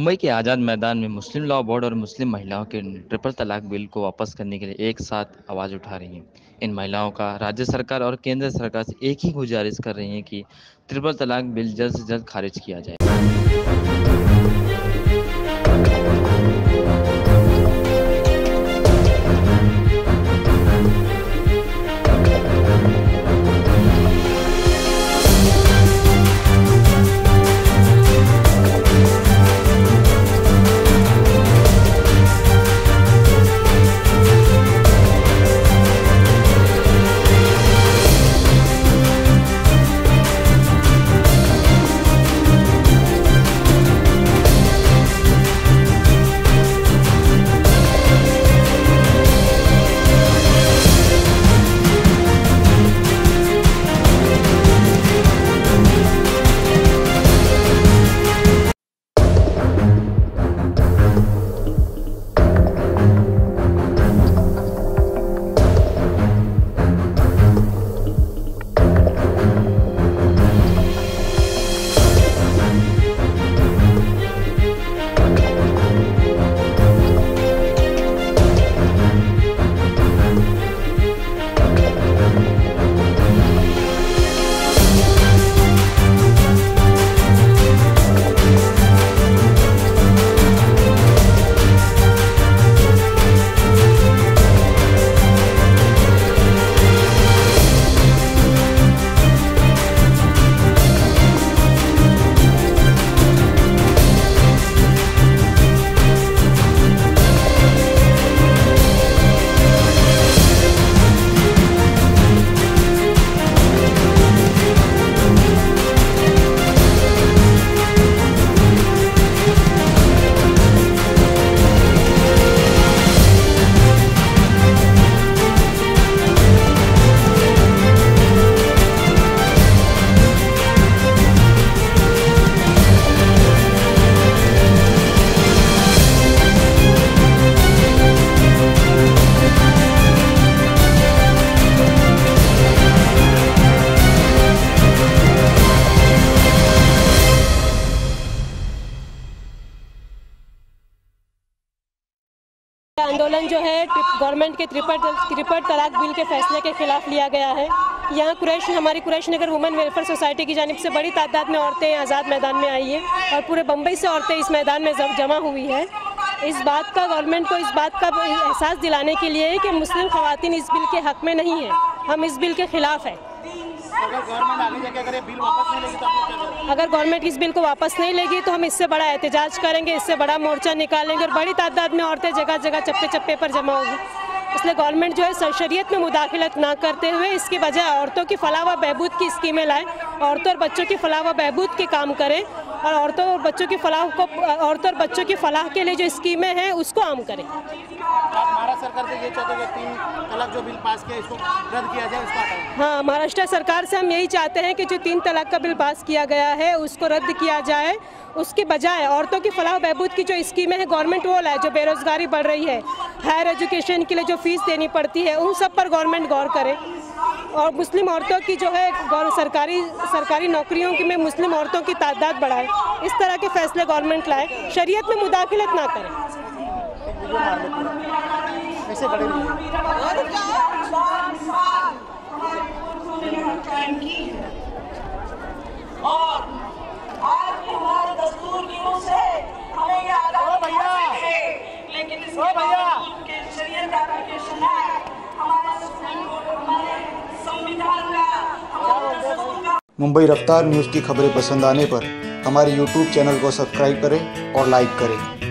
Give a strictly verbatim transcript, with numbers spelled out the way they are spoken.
मुंबई के आज़ाद मैदान में मुस्लिम लॉ बोर्ड और मुस्लिम महिलाओं के ट्रिपल तलाक बिल को वापस करने के लिए एक साथ आवाज़ उठा रही हैं। इन महिलाओं का राज्य सरकार और केंद्र सरकार से एक ही गुजारिश कर रही है कि ट्रिपल तलाक बिल जल्द से जल्द खारिज किया जाए। आंदोलन जो है गवर्नमेंट के ट्रिपल ट्रिपल तलाक बिल के फैसले के खिलाफ लिया गया है। यहाँ कुरैश हमारी Quraish Nagar women welfare society की जानिब से बड़ी तादाद में औरतें आज़ाद मैदान में आई हैं और पूरे बम्बई से औरतें इस मैदान में जमा हुई है। इस बात का गवर्नमेंट को इस बात का एहसास दिलाने के लिए कि मुस्लिम ख़वातीन इस बिल के हक़ में नहीं है, हम इस बिल के ख़िलाफ़ हैं। अगर गवर्नमेंट आगे जाके अगर ये बिल वापस नहीं लेगी तो आप लोग क्या करेंगे? अगर गवर्नमेंट इस बिल को वापस नहीं लेगी तो हम इससे बड़ा एहतजाज करेंगे, इससे बड़ा मोर्चा निकालेंगे और बड़ी तादाद में औरतें जगह जगह चप्पे चप्पे पर जमा होगी। इसलिए गवर्नमेंट जो है शरीयत में मुदाखलत ना करते हुए इसकी बजाय औरतों की फलाह व बहबूद की स्कीमें लाएं, औरतों और बच्चों की फलाह व बहबूद के काम करें और औरतों और बच्चों की फलाह को औरतों और बच्चों की फलाह के लिए जो स्कीमें हैं उसको आम करें। आप महाराष्ट्र सरकार से ये चाहते हैं कि तीन तलाक जो बिल पास किया इसको रद्द किया जाए, उसको हटाएं? हाँ, महाराष्ट्र सरकार से हम यही चाहते हैं कि जो तीन तलाक का बिल पास किया गया है उसको रद्द किया जाए, उसके बजाय औरतों की फलाह बहबूद की जो स्कीमें हैं गवर्नमेंट वो लाए। जो बेरोज़गारी बढ़ रही है, हायर एजुकेशन के लिए जो फीस देनी पड़ती है, उन सब पर गवर्नमेंट गौर करे और मुस्लिम औरतों की जो है सरकारी सरकारी नौकरियों की में मुस्लिम औरतों की तादाद बढ़ाए। इस तरह के फैसले गवर्नमेंट लाए, शरीयत में मुदाखलत ना करे। ऐसे खड़े रहिए। और आज भी हमारे दस्तूर की रूह से हमें ये आज़ादी हासिल है, लेकिन इसके बावजूद के शरीयत का एप्लीकेशन है हमारे हमारे संविधान का, हमारे दस्तूर का। मुंबई रफ्तार न्यूज़ की खबरें पसंद आने पर हमारे यूट्यूब चैनल को सब्सक्राइब करें और लाइक करें।